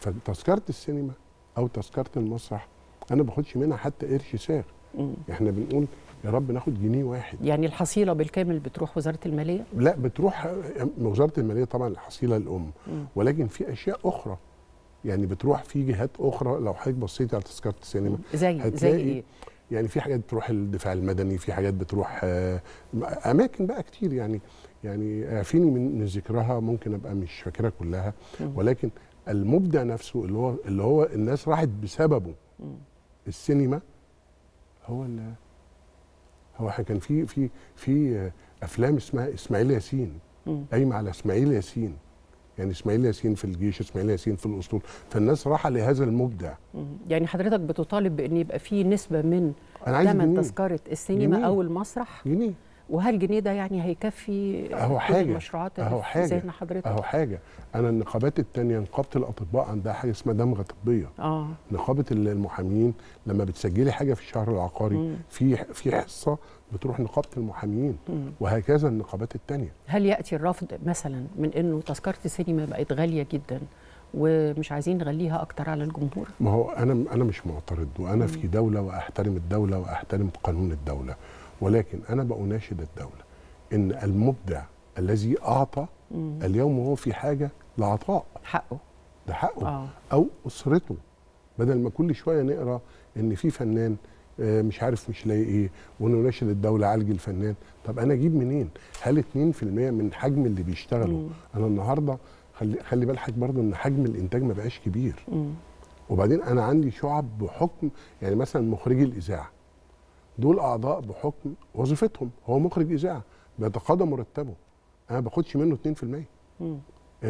فتذكره السينما او تذكره المسرح انا ما باخدش منها حتى قرش ساغ. احنا بنقول يا رب ناخد جنيه واحد. يعني الحصيله بالكامل بتروح وزاره الماليه؟ لا، بتروح وزاره الماليه طبعا الحصيله الام، ولكن في اشياء اخرى يعني بتروح في جهات اخرى. لو حضرتك بصيتي على تذكره السينما زي ايه؟ يعني في حاجات بتروح الدفاع المدني، في حاجات بتروح اماكن بقى كتير، يعني اعفيني من ذكرها، ممكن ابقى مش فاكرها كلها، ولكن المبدع نفسه اللي هو الناس راحت بسببه السينما، هو كان في افلام اسمها اسماعيل ياسين، قايمه على اسماعيل ياسين، يعني اسماعيل ياسين في الجيش، اسماعيل ياسين في الاسطول، فالناس راحه لهذا المبدع. يعني حضرتك بتطالب بان يبقى في نسبه من ثمن تذكره السينما جنيه. او المسرح جنيه. وهل الجنيه ده يعني هيكفي كل المشروعات اللي في ذهن حضرتك؟ اهو حاجه. انا النقابات الثانيه، نقابه الاطباء عندها حاجه اسمها دمغه طبيه. نقابه المحامين لما بتسجلي حاجه في الشهر العقاري في حصه بتروح نقابه المحامين، وهكذا النقابات الثانيه. هل ياتي الرفض مثلا من انه تذكره السينما بقت غاليه جدا ومش عايزين نغليها اكتر على الجمهور؟ ما هو انا مش معترض، وانا في دوله واحترم الدوله واحترم قانون الدوله، ولكن انا بأناشد الدوله ان المبدع الذي اعطى اليوم هو في حاجه لعطاء حقه، ده حقه او اسرته، بدل ما كل شويه نقرا ان في فنان مش عارف مش لاقي ايه ونناشد الدوله عالج الفنان. طب انا اجيب منين؟ هل 2% من حجم اللي بيشتغلوا؟ انا النهارده خلي بال حضرتك برضه ان حجم الانتاج ما بقاش كبير. وبعدين انا عندي شعب بحكم، يعني مثلا مخرجي الاذاعه دول اعضاء بحكم وظيفتهم، هو مخرج اذاعه بيتقاضى مرتبه، انا ما باخدش منه 2%.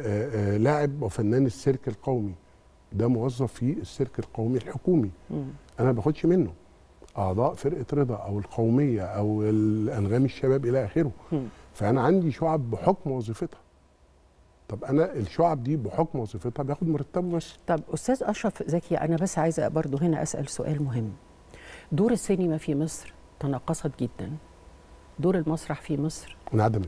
لاعب وفنان السيرك القومي ده موظف في السيرك القومي الحكومي، انا ما باخدش منه. اعضاء فرقه رضا او القوميه او الانغام الشباب الى اخره، فانا عندي شعب بحكم وظيفتها. طب انا الشعب دي بحكم وظيفتها بياخد مرتبه بس. طب استاذ اشرف زكي، انا بس عايزه برضه هنا اسال سؤال مهم. دور السينما في مصر تناقصت جدا، دور المسرح في مصر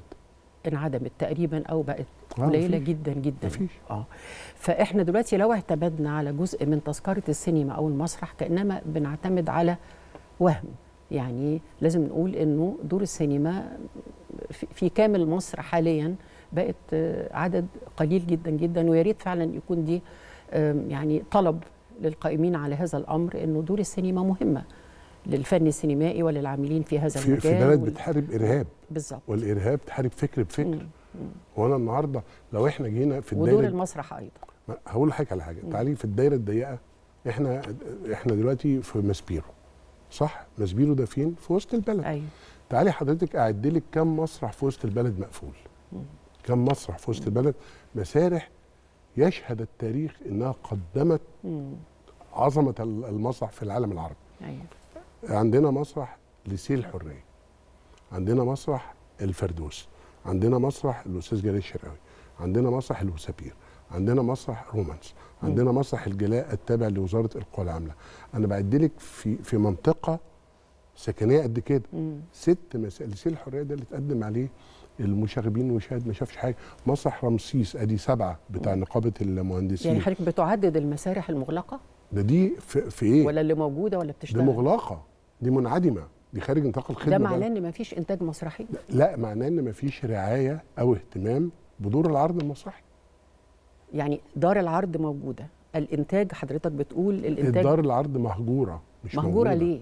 انعدمت تقريبا او بقت قليله جدا جدا. مفيش. فاحنا دلوقتي لو اعتمدنا على جزء من تذكره السينما او المسرح كانما بنعتمد على وهم. يعني لازم نقول انه دور السينما في كامل مصر حاليا بقت عدد قليل جدا جدا، ويا ريت فعلا يكون دي يعني طلب للقائمين على هذا الامر، انه دور السينما مهمه للفن السينمائي وللعاملين في هذا المجال. في بلد بتحارب ارهاب بالظبط، والارهاب بتحارب فكر بفكر. وانا النهارده لو احنا جينا في الدايره، ودور المسرح ايضا، هقول لحضرتك على حاجه. تعالي في الدايره الضيقه، احنا دلوقتي في ماسبيرو، صح؟ ماسبيرو ده فين؟ في وسط البلد. أيوة. تعالي حضرتك اعد لك كم مسرح في وسط البلد مقفول. كم مسرح في وسط البلد، مسارح يشهد التاريخ انها قدمت عظمه المسرح في العالم العربي. أيوة. عندنا مسرح لسيل الحريه، عندنا مسرح الفردوس، عندنا مسرح الاستاذ جلال الشرقاوي، عندنا مسرح الوسابير، عندنا مسرح رومانس، عندنا مسرح الجلاء التابع لوزاره القوى العامله. انا بعد لك في منطقه سكنيه قد كده 6 مسائل. لسيل الحريه ده اللي اتقدم عليه المشاغبين وشاهد ما شافش حاجه. مسرح رمسيس ادي 7 بتاع نقابه المهندسين. يعني حضرتك بتعدد المسارح المغلقه؟ دي في ايه؟ ولا اللي موجوده ولا بتشتغل؟ دي مغلقه، دي منعدمه، دي خارج نطاق الخدمه. ده معناه ان مفيش انتاج مسرحي؟ لا، معناه ان مفيش رعايه او اهتمام بدور العرض المسرحي. يعني دار العرض موجوده، الانتاج حضرتك بتقول الانتاج دار العرض مهجوره، مش مهجوره ليه؟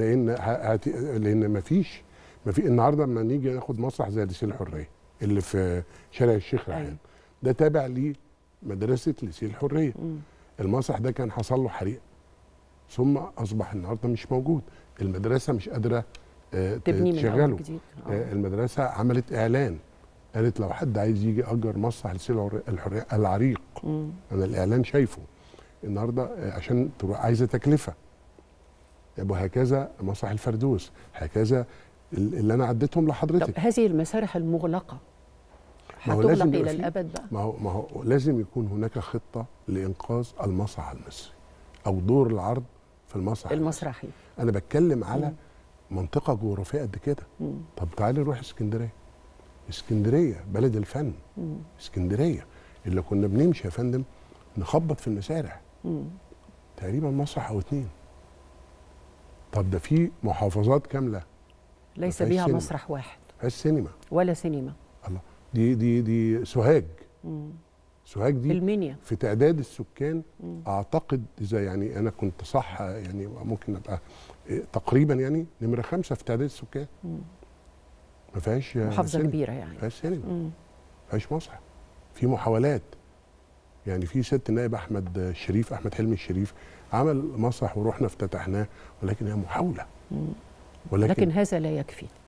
لان مفيش النهارده لما نيجي ناخد مسرح زي لسيل الحريه اللي في شارع الشيخ ريحان، ده تابع لمدرسه لسيل الحريه. المسرح ده كان حصل له حريق ثم اصبح النهارده مش موجود، المدرسه مش قادره تشغله. المدرسه عملت اعلان، قالت لو حد عايز يجي اجر مسرح لسيل الحريه العريق، انا الاعلان شايفه النهارده عشان عايزه تكلفه. وهكذا مسرح الفردوس، هكذا اللي انا عديتهم لحضرتك. طب هذه المسارح المغلقه هتغلق الى الابد بقى؟ ما هو لازم يكون هناك خطه لانقاذ المسرح المصري او دور العرض في المسرح المسرحي. انا بتكلم على منطقه جغرافيه قد كده. طب تعالي نروح اسكندريه بلد الفن. اسكندريه اللي كنا بنمشي يا فندم نخبط في المسارح. تقريبا مسرح او 2. طب ده في محافظات كامله ليس بيها مسرح واحد، فيهاش سينما ولا سينما. الله. دي سوهاج. سوهاج دي المنيا في تعداد السكان اعتقد، اذا يعني انا كنت صح يعني ممكن ابقى تقريبا يعني نمره 5 في تعداد السكان. ما فيهاش محافظه سينما. كبيره يعني. ما فيهاش سينما، ما فيهاش مسرح. في محاولات يعني، في ست النائب احمد حلمي الشريف عمل مسرح ورحنا افتتحناه، ولكن هي محاوله. لكن هذا لا يكفي.